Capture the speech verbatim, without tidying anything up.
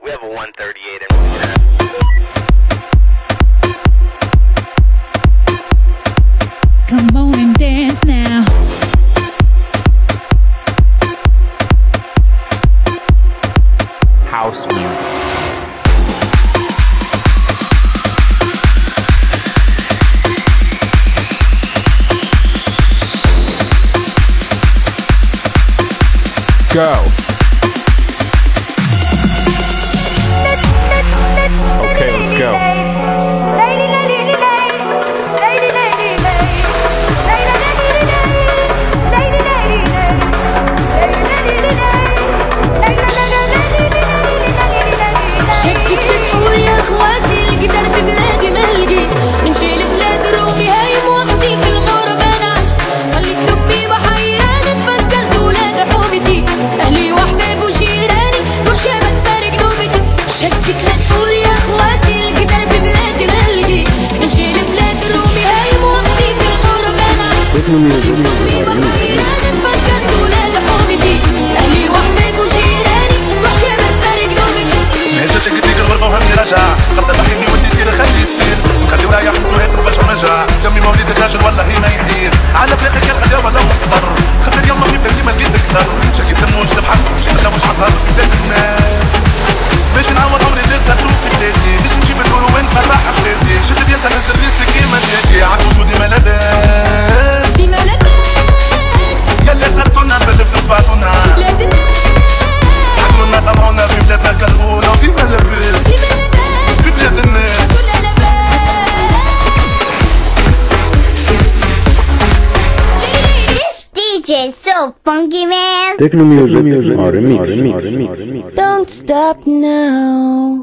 We have a one thirty-eight in. Come on and dance now. House music. Go. Okay, let's go. شكت البحور يا اخواتي القدر ببلادي ملقي نمشي لبلاد الرومي هايم وقتي في الغربة نعيش خليك دبي بحيران تفكرت ولاد حومتي اهلي واحباب وجيراني وحشة تفارق نوبتي شكت البحور يا اخواتي القدر ببلادي ملقي نمشي لبلاد الرومي هايم وقتي في الغربة نعيش خليك دبي بحيران تفكرت ولاد حومتي اهلي واحباب وجيراني وحشة تفارق نوبتي نهجة شقت ليك الغربة وهمني رجع قبل بحيني ودي سير خلي يسير نخلي ورايح نمشي ياسر باش نرجع دمي مولد الراجل والله ما يحير على فلاقك يا الغدا ولا مضطر خدت اليوم في بلادي ما لقيت بكثر شكيت دموج تبحر مشي خلا مش حصل في بلاد الناس باش نعوض عمري اللي خسرتو في بلادي باش نجيب النور ونفرح بلادي شد بياسا نسر ريسك كيما بلادي عالوجود ديما لاباس ديما لاباس ياللي خسرتونا بالفلوس بعتونا في بلاد الناس حكمونا طمعونا في بلادنا كرهونا وديما لاباس ديما لاباس في بلاد الناس كلها لاباس This D J is so funky, man. Techno music, or remix. Don't stop now.